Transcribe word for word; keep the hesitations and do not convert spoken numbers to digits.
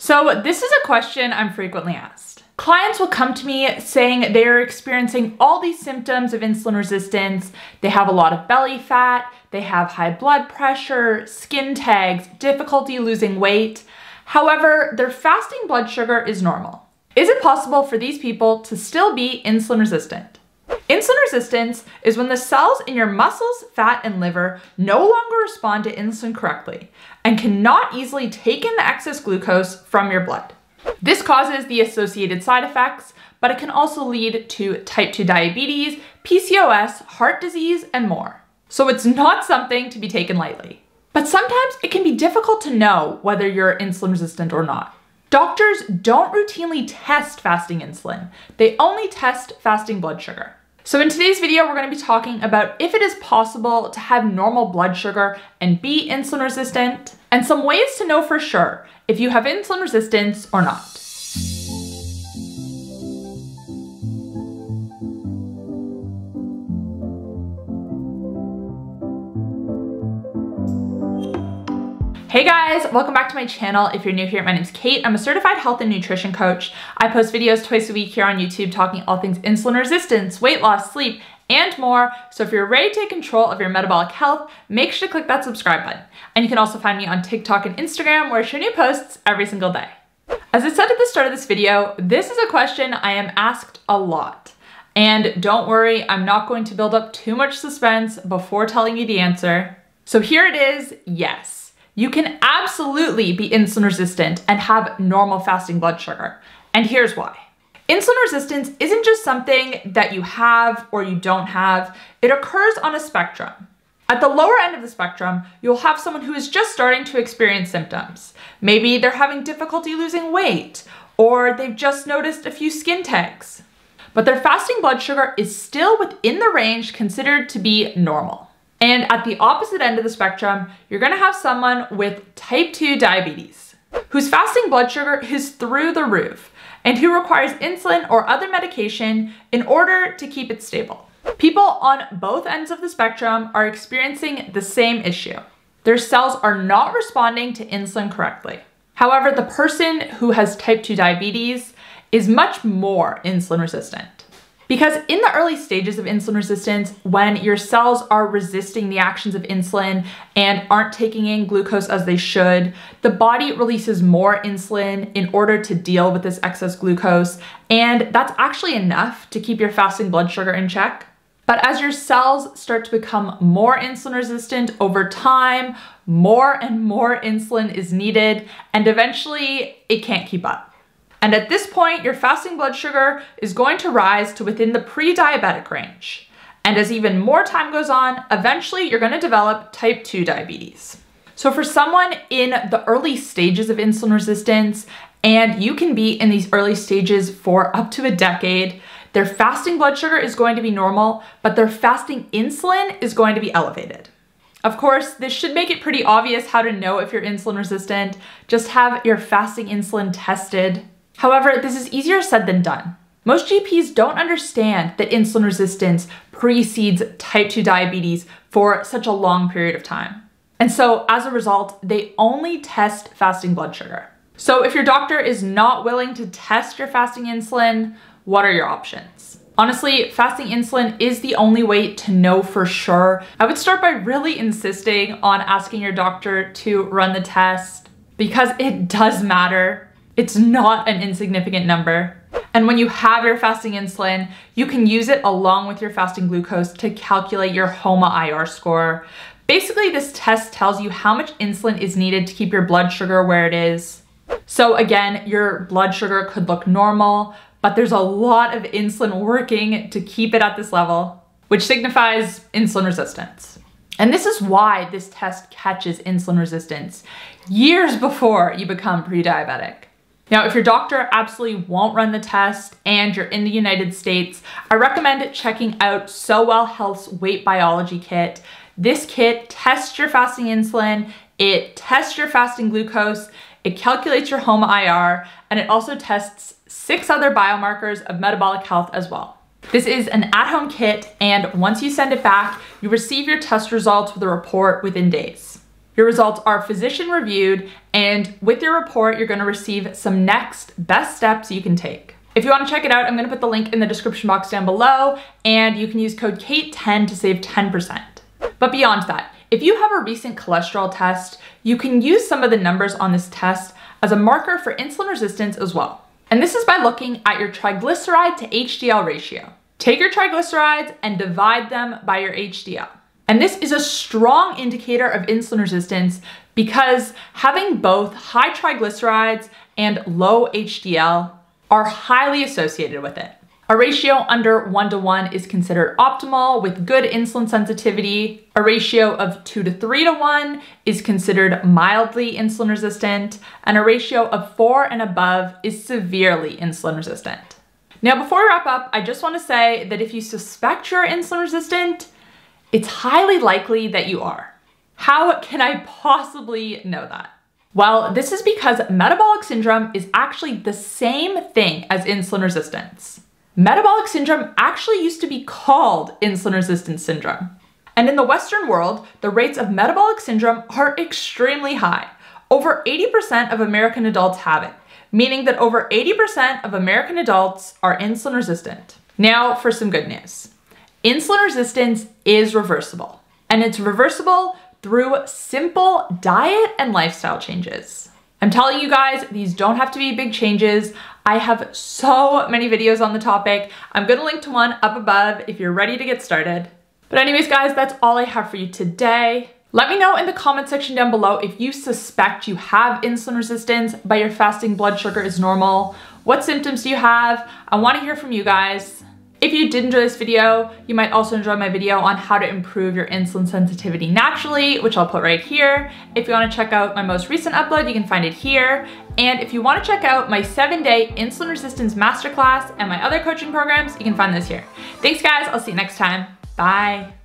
So this is a question I'm frequently asked. Clients will come to me saying they're experiencing all these symptoms of insulin resistance. They have a lot of belly fat, they have high blood pressure, skin tags, difficulty losing weight. However, their fasting blood sugar is normal. Is it possible for these people to still be insulin resistant? Insulin resistance is when the cells in your muscles, fat, and liver no longer respond to insulin correctly and cannot easily take in the excess glucose from your blood. This causes the associated side effects, but it can also lead to type two diabetes, P C O S, heart disease, and more. So it's not something to be taken lightly. But sometimes it can be difficult to know whether you're insulin resistant or not. Doctors don't routinely test fasting insulin. They only test fasting blood sugar. So in today's video, we're going to be talking about if it is possible to have normal blood sugar and be insulin resistant, and some ways to know for sure if you have insulin resistance or not. Hey guys, welcome back to my channel. If you're new here, my name's Kate. I'm a certified health and nutrition coach. I post videos twice a week here on YouTube talking all things insulin resistance, weight loss, sleep, and more. So if you're ready to take control of your metabolic health, make sure to click that subscribe button. And you can also find me on TikTok and Instagram where I share new posts every single day. As I said at the start of this video, this is a question I am asked a lot. And don't worry, I'm not going to build up too much suspense before telling you the answer. So here it is, yes. You can absolutely be insulin resistant and have normal fasting blood sugar. And here's why. Insulin resistance isn't just something that you have or you don't have. It occurs on a spectrum. At the lower end of the spectrum, you'll have someone who is just starting to experience symptoms. Maybe they're having difficulty losing weight, or they've just noticed a few skin tags. But their fasting blood sugar is still within the range considered to be normal. And at the opposite end of the spectrum, you're gonna have someone with type two diabetes, whose fasting blood sugar is through the roof, and who requires insulin or other medication in order to keep it stable. People on both ends of the spectrum are experiencing the same issue. Their cells are not responding to insulin correctly. However, the person who has type two diabetes is much more insulin resistant. Because in the early stages of insulin resistance, when your cells are resisting the actions of insulin and aren't taking in glucose as they should, the body releases more insulin in order to deal with this excess glucose, and that's actually enough to keep your fasting blood sugar in check. But as your cells start to become more insulin resistant over time, more and more insulin is needed, and eventually it can't keep up. And at this point, your fasting blood sugar is going to rise to within the pre-diabetic range. And as even more time goes on, eventually you're going to develop type two diabetes. So for someone in the early stages of insulin resistance, and you can be in these early stages for up to a decade, their fasting blood sugar is going to be normal, but their fasting insulin is going to be elevated. Of course, this should make it pretty obvious how to know if you're insulin resistant. Just have your fasting insulin tested. However, this is easier said than done. Most G Ps don't understand that insulin resistance precedes type two diabetes for such a long period of time. And so as a result, they only test fasting blood sugar. So if your doctor is not willing to test your fasting insulin, what are your options? Honestly, fasting insulin is the only way to know for sure. I would start by really insisting on asking your doctor to run the test because it does matter. It's not an insignificant number. And when you have your fasting insulin, you can use it along with your fasting glucose to calculate your HOMA-I R score. Basically, this test tells you how much insulin is needed to keep your blood sugar where it is. So again, your blood sugar could look normal, but there's a lot of insulin working to keep it at this level, which signifies insulin resistance. And this is why this test catches insulin resistance years before you become pre-diabetic. Now, if your doctor absolutely won't run the test and you're in the United States, I recommend checking out Sowell Health's Weight Biology Kit. This kit tests your fasting insulin, it tests your fasting glucose, it calculates your HOMA-I R, and it also tests six other biomarkers of metabolic health as well. This is an at-home kit, and once you send it back, you receive your test results with a report within days. Your results are physician reviewed, and with your report, you're gonna receive some next best steps you can take. If you wanna check it out, I'm gonna put the link in the description box down below, and you can use code Kate ten to save ten percent. But beyond that, if you have a recent cholesterol test, you can use some of the numbers on this test as a marker for insulin resistance as well. And this is by looking at your triglyceride to H D L ratio. Take your triglycerides and divide them by your H D L. And this is a strong indicator of insulin resistance because having both high triglycerides and low H D L are highly associated with it. A ratio under one to one is considered optimal with good insulin sensitivity. A ratio of two to three to one is considered mildly insulin resistant, and a ratio of four and above is severely insulin resistant. Now, before we wrap up, I just want to say that if you suspect you're insulin resistant, it's highly likely that you are. How can I possibly know that? Well, this is because metabolic syndrome is actually the same thing as insulin resistance. Metabolic syndrome actually used to be called insulin resistance syndrome. And in the Western world, the rates of metabolic syndrome are extremely high. Over eighty percent of American adults have it, meaning that over eighty percent of American adults are insulin resistant. Now for some good news. Insulin resistance is reversible, and it's reversible through simple diet and lifestyle changes. I'm telling you guys, these don't have to be big changes. I have so many videos on the topic. I'm gonna link to one up above if you're ready to get started. But anyways, guys, that's all I have for you today. Let me know in the comment section down below if you suspect you have insulin resistance, but your fasting blood sugar is normal. What symptoms do you have? I wanna hear from you guys. If you did enjoy this video, you might also enjoy my video on how to improve your insulin sensitivity naturally, which I'll put right here. If you wanna check out my most recent upload, you can find it here. And if you wanna check out my seven day insulin resistance masterclass and my other coaching programs, you can find those here. Thanks guys, I'll see you next time. Bye.